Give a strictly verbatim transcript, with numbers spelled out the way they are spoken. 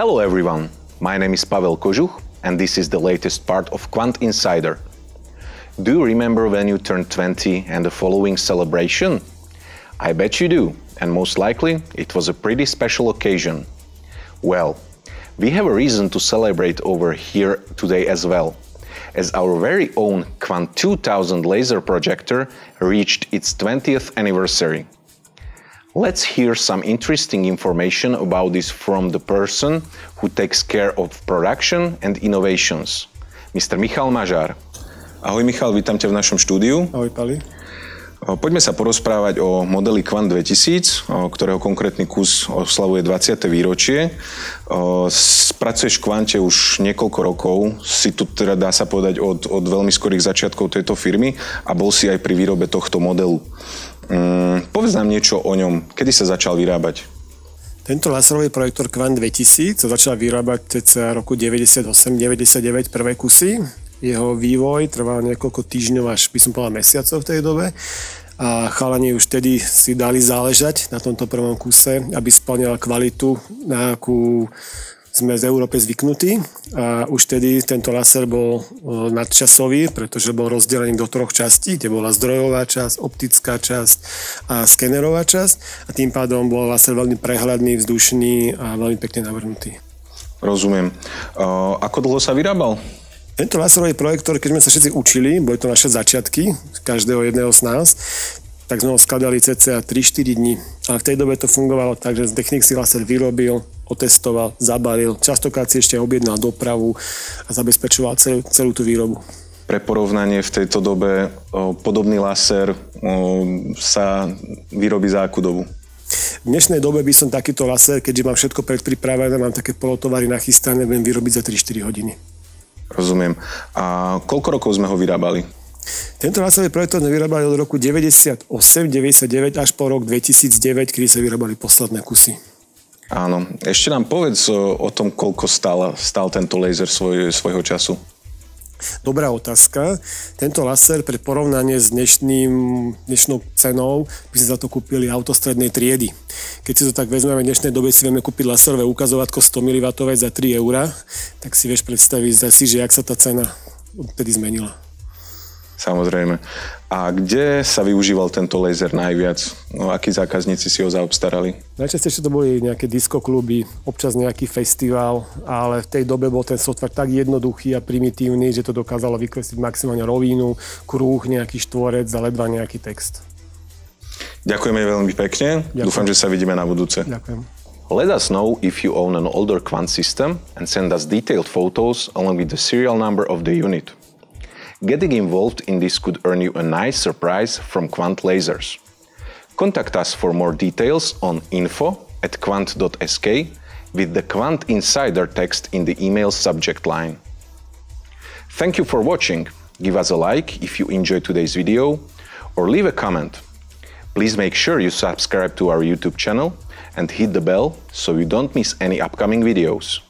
Hello everyone, my name is Pavel Kožuch and this is the latest part of KVANT Insider. Do you remember when you turned twenty and the following celebration? I bet you do, and most likely it was a pretty special occasion. Well, we have a reason to celebrate over here today as well, as our very own KVANT two thousand laser projector reached its twentieth anniversary. Let's hear some interesting information about this from the person who takes care of production and innovations, Mister Michal Mažár. Ahoj Michal, vítam ťa v našom štúdiu. Ahoj Pali. Poďme sa porozprávať o modeli KVANT dvetisíc, ktorého konkrétny kus oslavuje dvadsiate výročie. Pracuješ v KVANTe už niekoľko rokov, si tu teda dá sa povedať od, od veľmi skorých začiatkov tejto firmy a bol si aj pri výrobe tohto modelu. Hmm, povedz nám niečo o ňom. Kedy sa začal vyrábať? Tento laserový projektor KVANT dvetisíc sa začal vyrábať cca roku deväťdesiatosem deväťdesiatdeväť prvé kusy. Jeho vývoj trval niekoľko týždňov až by som povedal mesiacov v tej dobe a chalani už vtedy si dali záležať na tomto prvom kuse, aby splňal kvalitu, na akú sme z Európe zvyknutí. A už vtedy tento laser bol nadčasový, pretože bol rozdelený do troch častí, kde bola zdrojová časť, optická časť a skenerová časť. A tým pádom bol laser veľmi prehľadný, vzdušný a veľmi pekne navrhnutý. Rozumiem. Ako dlho sa vyrábal? Tento laserový projektor, keď sme sa všetci učili, boli to naše začiatky, každého jedného z nás, tak sme ho skladali cca tri štyri dní. A v tej dobe to fungovalo tak, že technik si laser vyrobil, otestoval, zabalil, častokrát si ešte objednal dopravu a zabezpečoval celú, celú tú výrobu. Pre porovnanie v tejto dobe o, podobný laser o, sa vyrobí za akú dobu? V dnešnej dobe by som takýto laser, keďže mám všetko predpripravené, mám také polotovary nachystané, viem vyrobiť za tri štyri hodiny. Rozumiem. A koľko rokov sme ho vyrábali? Tento laserový projektor sme vyrábali od roku deväťdesiatosem deväťdesiatdeväť až po rok dvetisícdeväť, kedy sa vyrábali posledné kusy. Áno. Ešte nám povedz o, o tom, koľko stál, stál tento laser svoj, svojho času. Dobrá otázka. Tento laser pre porovnanie s dnešným, dnešnou cenou by sme za to kúpili auto strednej triedy. Keď si to tak vezmeme, v dnešnej dobe si vieme kúpiť laserové ukazovatko sto miliwattov za tri eurá, tak si vieš predstaviť si, že jak sa tá cena odtedy zmenila. Samozrejme. A kde sa využíval tento laser najviac? No, akí zákazníci si ho zaobstarali? Najčastejšie to boli nejaké diskokluby, občas nejaký festival, ale v tej dobe bol ten software tak jednoduchý a primitívny, že to dokázalo vykresliť maximálne rovinu, krúh, nejaký štvorec a ledva nejaký text. Ďakujeme veľmi pekne. Ďakujem. Dúfam, že sa vidíme na budúce. Ďakujem. Let us know if you own an older KVANT system and send us detailed photos along with the serial number of the unit. Getting involved in this could earn you a nice surprise from KVANT Lasers. Contact us for more details on info at kvant dot s k with the KVANT Insider text in the email subject line. Thank you for watching. Give us a like if you enjoyed today's video or leave a comment. Please make sure you subscribe to our YouTube channel and hit the bell so you don't miss any upcoming videos.